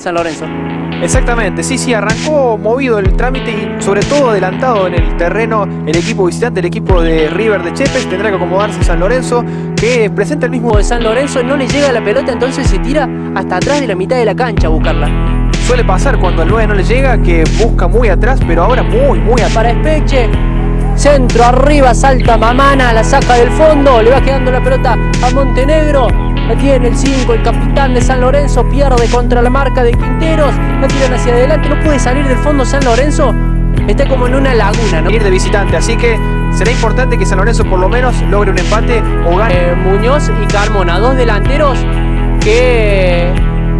San Lorenzo. Exactamente, sí, arrancó movido el trámite y sobre todo adelantado en el terreno el equipo visitante, el equipo de River de Chepes. Tendrá que acomodarse San Lorenzo, que presenta el mismo De San Lorenzo no le llega la pelota, entonces se tira hasta atrás de la mitad de la cancha a buscarla. Suele pasar cuando al 9 no le llega, que busca muy atrás, pero ahora muy atrás. Para Espeche, centro arriba, salta Mamana, la saca del fondo, le va quedando la pelota a Montenegro. La tiene el 5, el capitán de San Lorenzo, pierde contra la marca de Quinteros, la tiran hacia adelante, no puede salir del fondo San Lorenzo, está como en una laguna, ¿no? Ir de visitante, así que será importante que San Lorenzo por lo menos logre un empate o gane. Muñoz y Carmona, dos delanteros que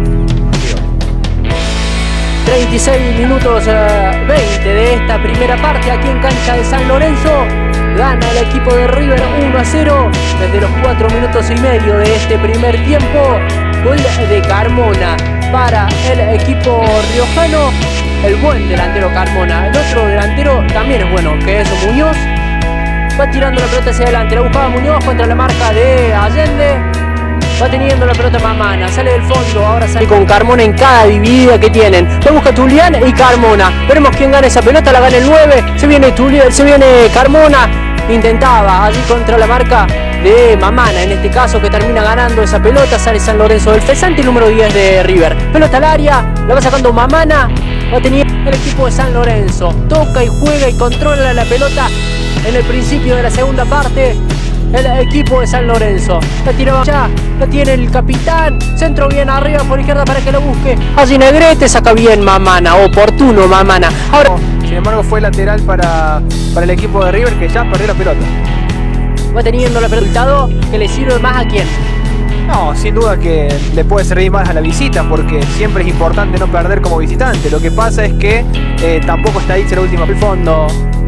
36 minutos 20 de esta primera parte aquí en cancha de San Lorenzo. Gana el equipo de River 1-0 desde los 4 minutos y medio de este primer tiempo. Gol de Carmona para el equipo riojano. El buen delantero Carmona. El otro delantero también es bueno, que es Muñoz. Va tirando la pelota hacia adelante. La buscaba Muñoz contra la marca de Allende. Va teniendo la pelota Mamana, sale del fondo, ahora sale con Carmona en cada dividida que tienen. Lo busca Tulián y Carmona. Veremos quién gana esa pelota, la gana el 9. Se viene Carmona. Intentaba allí contra la marca de Mamana, en este caso, que termina ganando esa pelota. Sale San Lorenzo del pesante, número 10 de River. Pelota al área, la va sacando Mamana. Va teniendo el equipo de San Lorenzo. Toca y juega y controla la pelota en el principio de la segunda parte. El equipo de San Lorenzo la tiraba ya, la tiene el capitán, centro bien arriba por izquierda para que lo busque. Allí Negrete, saca bien Mamana, oportuno Mamana. Ahora, sin embargo, fue lateral para el equipo de River, que ya perdió la pelota. Va teniendo el resultado que le sirve más a quién. No, sin duda que le puede servir más a la visita, porque siempre es importante no perder como visitante. Lo que pasa es que tampoco está ahí la última. El fondo.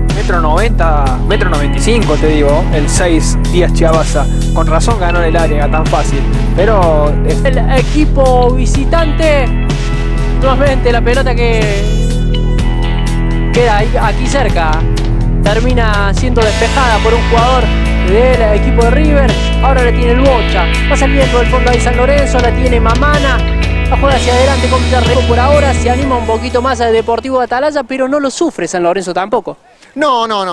1,90 m, 1,95 m te digo, el 6 Díaz Chiabaza. Con razón ganó en el área tan fácil. Pero el equipo visitante, nuevamente la pelota que queda ahí, aquí cerca, termina siendo despejada por un jugador del equipo de River. Ahora la tiene el Bocha, va saliendo del fondo ahí San Lorenzo, la tiene Mamana. La juega hacia adelante con Villarreal. Por ahora se anima un poquito más al Deportivo Atalaya, pero no lo sufre San Lorenzo tampoco. No, dos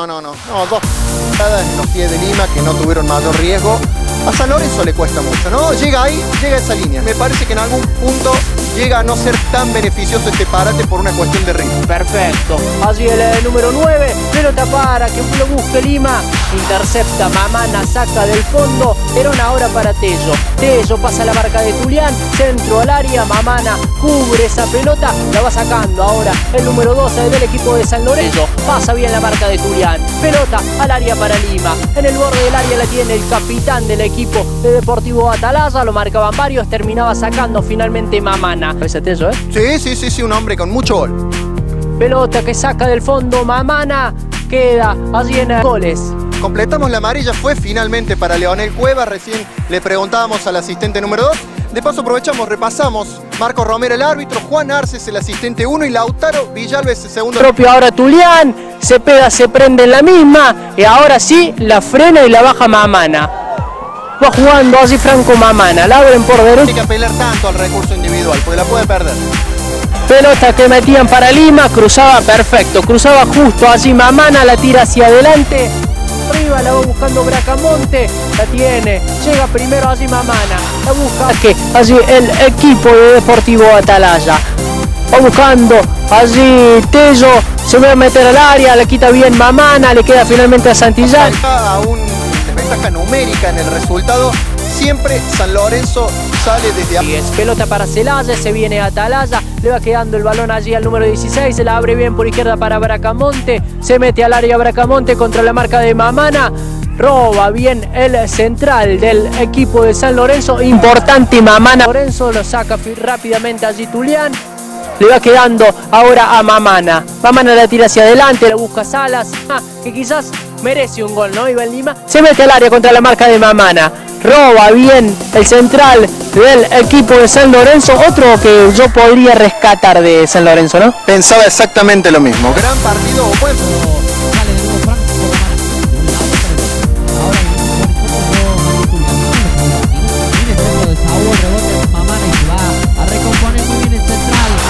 paradas en los pies de Lima que no tuvieron mayor riesgo. A San Lorenzo le cuesta mucho, ¿no? Llega ahí, llega a esa línea. Me parece que en algún punto llega a no ser tan beneficioso este parate por una cuestión de ritmo. Perfecto. Allí el número 9, pelota para que lo busque Lima. Intercepta Mamana, saca del fondo. Perón ahora para Tello. Tello pasa la marca de Tulián, centro al área. Mamana cubre esa pelota, la va sacando ahora el número 12 del equipo de San Lorenzo. Pasa bien la marca de Tulián. Pelota al área para Lima. En el borde del área la tiene el capitán del equipo de Deportivo Atalaya. Lo marcaban varios, terminaba sacando finalmente Mamana. ¿Ese Tello, Sí, un hombre con mucho gol. Pelota que saca del fondo Mamana, queda allí en goles. Completamos la amarilla, fue finalmente para Leonel Cueva. Recién le preguntábamos al asistente número 2. De paso aprovechamos, repasamos. Marco Romero el árbitro, Juan Arces el asistente 1 y Lautaro Villalbes el segundo. Propio ahora Tulián, Cepeda se prende en la misma y ahora sí la frena y la baja Mamana. Va jugando allí Franco Mamana, la abren por derecha. Hay que apelar tanto al recurso individual porque la puede perder. Pelota que metían para Lima, cruzaba perfecto, cruzaba justo allí Mamana, la tira hacia adelante. Arriba la va buscando Bracamonte, la tiene, llega primero allí Mamana, la busca que allí el equipo de Deportivo Atalaya. Va buscando allí Tello, se va a meter al área, le quita bien Mamana, le queda finalmente a Santillán. A una desventaja numérica en el resultado, siempre San Lorenzo sale desde ahí. Pelota para Celaya, se viene Atalaya, le va quedando el balón allí al número 16, se la abre bien por izquierda para Bracamonte, se mete al área Bracamonte contra la marca de Mamana, roba bien el central del equipo de San Lorenzo, importante Mamana. Lorenzo lo saca rápidamente allí Tulián, le va quedando ahora a Mamana, Mamana la tira hacia adelante, la busca Salas, que quizás merece un gol, ¿no? Iván Lima se mete al área contra la marca de Mamana. Roba bien el central del equipo de San Lorenzo, otro que yo podría rescatar de San Lorenzo, ¿no? Pensaba exactamente lo mismo. Gran partido, buen. Sale de nuevo Franco Mamana. Viene el centro de Saúl, rebote Mamana y se va a recomponer muy bien el central.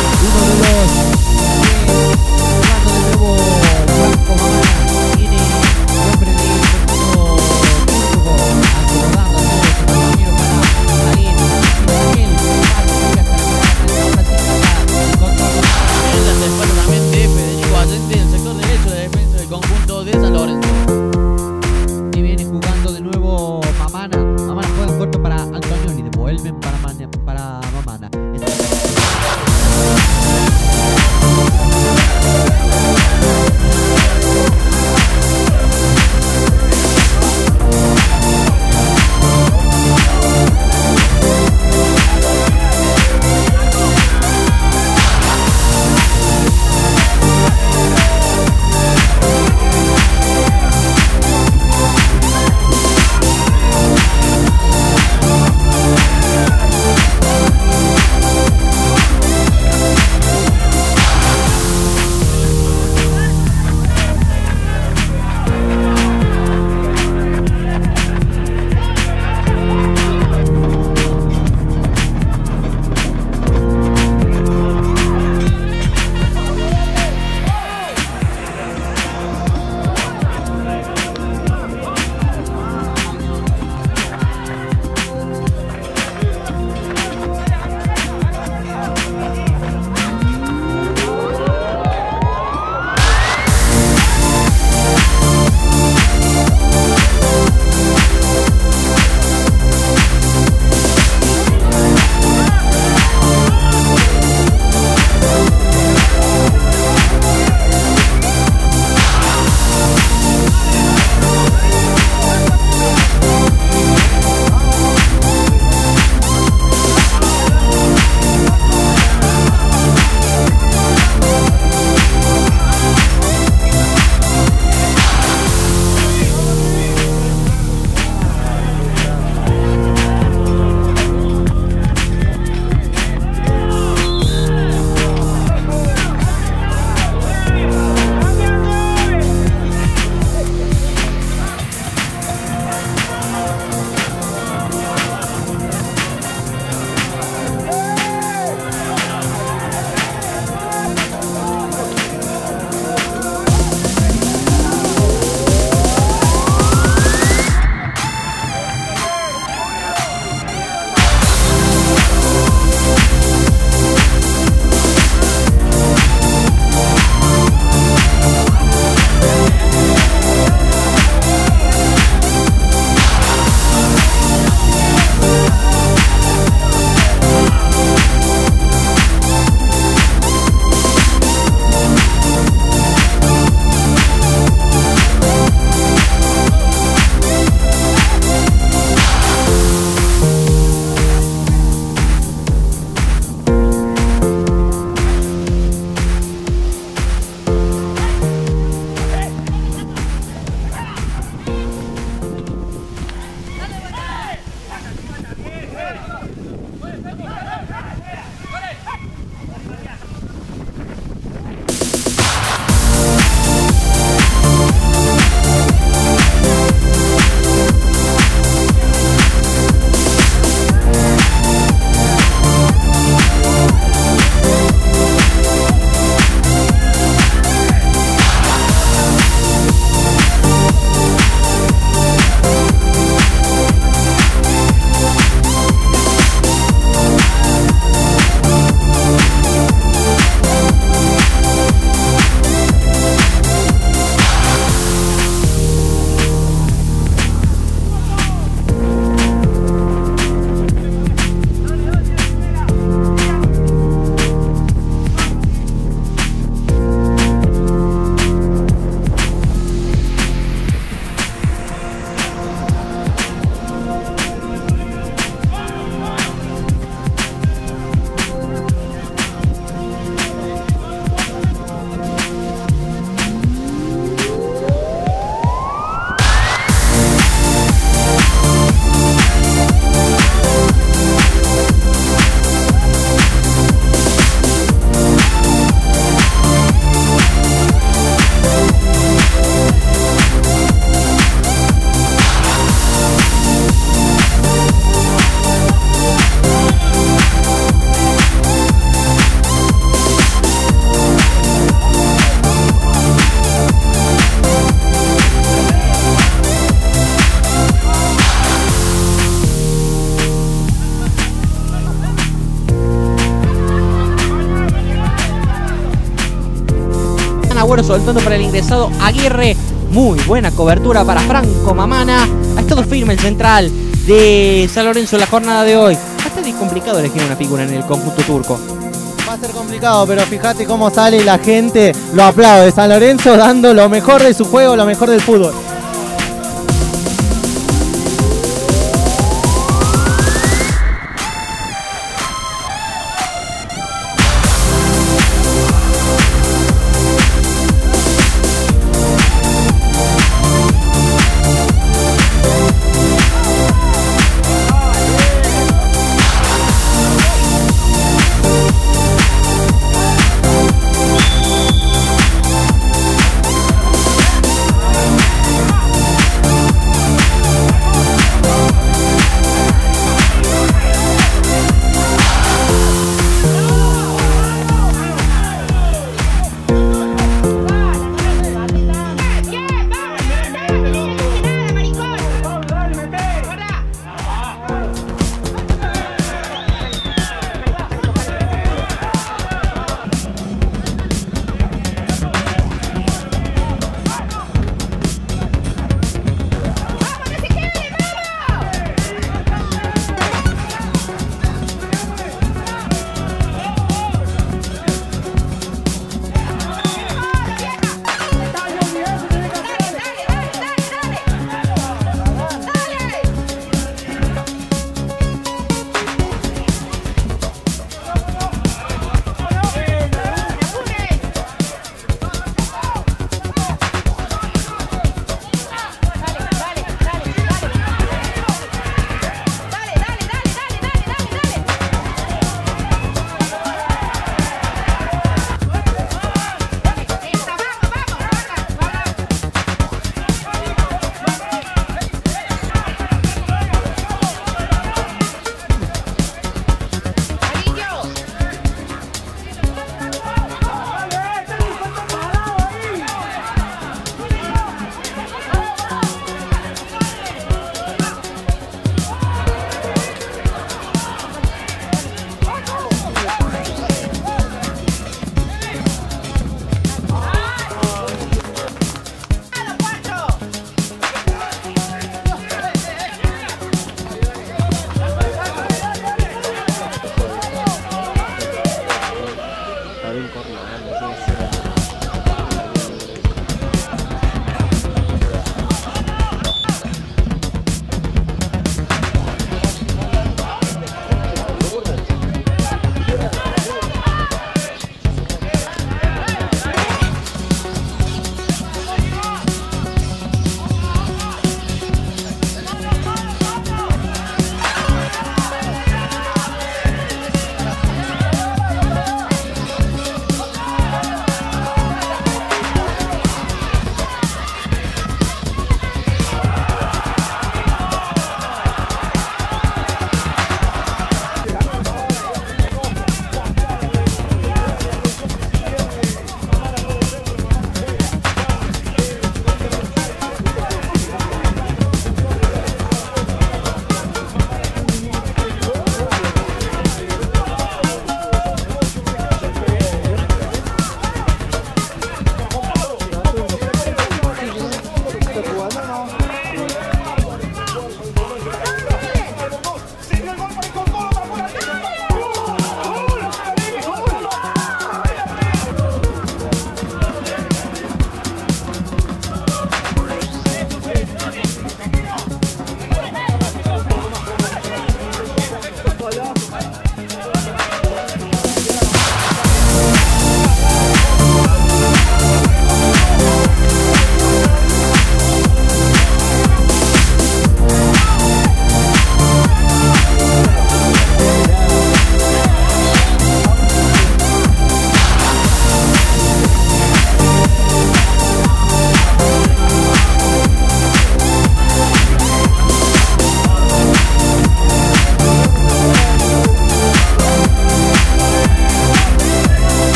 Agüero soltando para el ingresado Aguirre. Muy buena cobertura para Franco Mamana. Ha estado firme el central de San Lorenzo en la jornada de hoy. Bastante complicado elegir una figura en el conjunto turco. Va a ser complicado, pero fíjate cómo sale la gente, lo aplaude. San Lorenzo dando lo mejor de su juego, lo mejor del fútbol.